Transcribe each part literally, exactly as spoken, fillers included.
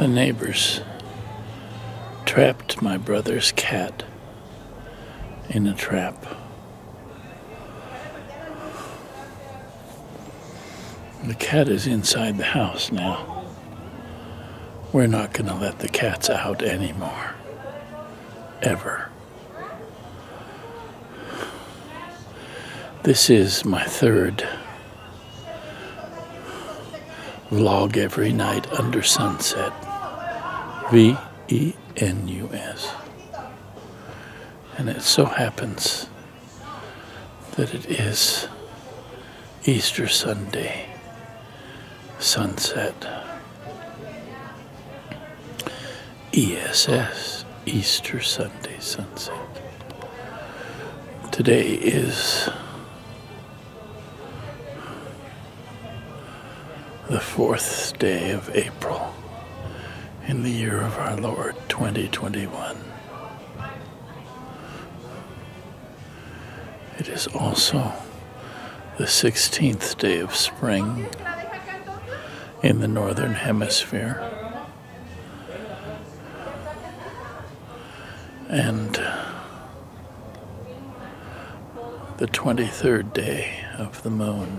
The neighbors trapped my brother's cat in a trap. The cat is inside the house now. We're not going to let the cats out anymore. Ever. This is my third vlog every night under sunset. V E N U S And it so happens that it is Easter Sunday sunset. E S S, Easter Sunday sunset. Today is the fourth day of April in the year of our Lord, twenty twenty-one. It is also the sixteenth day of spring in the northern hemisphere. And the twenty-third day of the moon.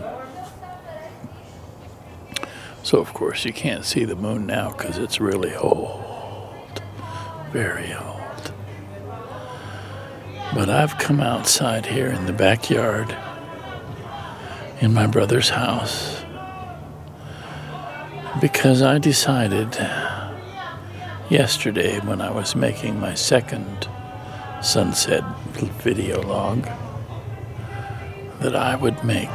So of course you can't see the moon now because it's really old, very old. But I've come outside here in the backyard in my brother's house because I decided yesterday when I was making my second sunset video log that I would make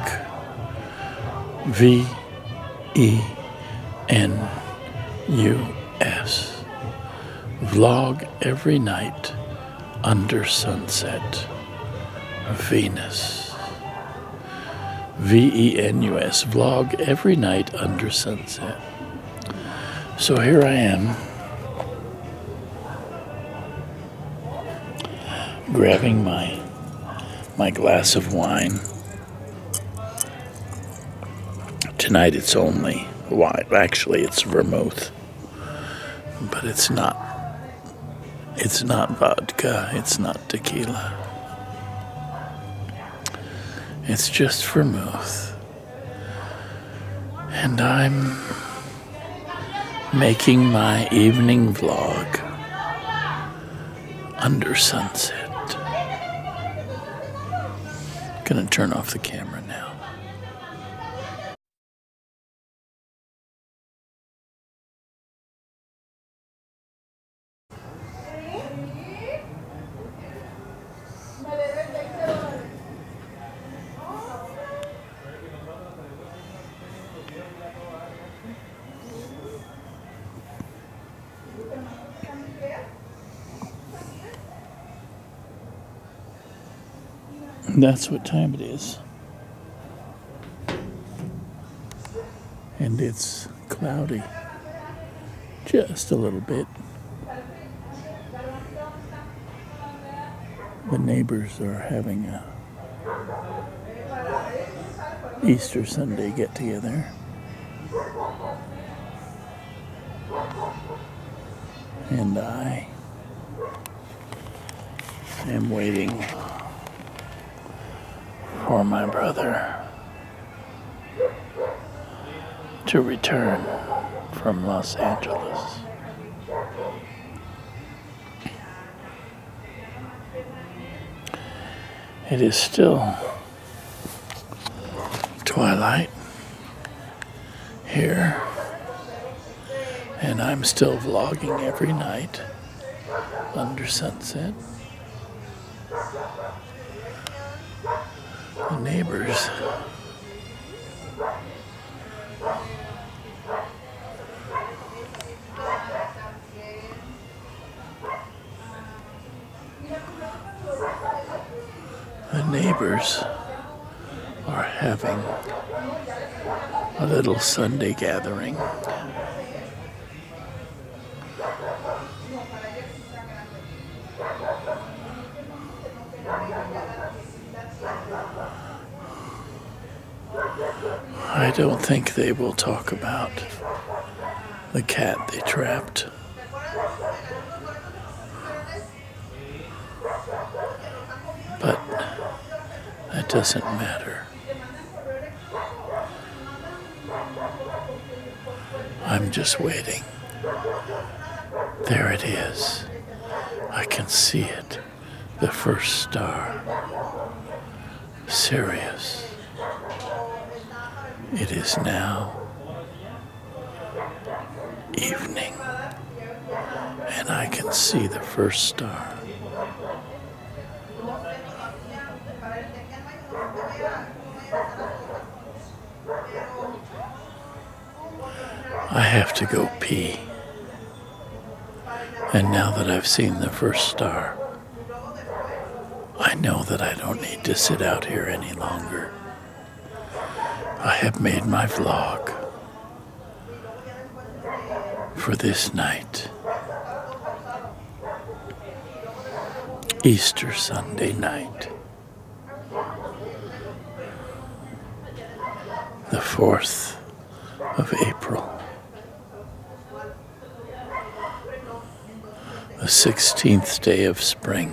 V E N U S vlog every night under sunset of Venus. V E N U S vlog every night under sunset. So here I am grabbing my my glass of wine. Tonight it's only wine. Actually, it's vermouth, but it's not. It's not vodka. It's not tequila. It's just vermouth, and I'm making my evening vlog under sunset. Gonna turn off the camera now. That's what time it is. And it's cloudy. Just a little bit. The neighbors are having a Easter Sunday get-together. And I am waiting for my brother to return from Los Angeles. It is still twilight here, and I'm still vlogging every night under sunset. The neighbors the neighbors are having a little Sunday gathering. I don't think they will talk about the cat they trapped. But that doesn't matter. I'm just waiting. There it is. I can see it. The first star. Sirius. It is now evening, and I can see the first star. I have to go pee. And now that I've seen the first star, I know that I don't need to sit out here any longer. I have made my vlog for this night, Easter Sunday night, the fourth of April, the sixteenth day of spring,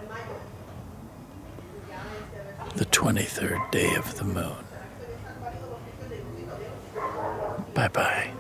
the twenty-third day of the moon. Bye-bye.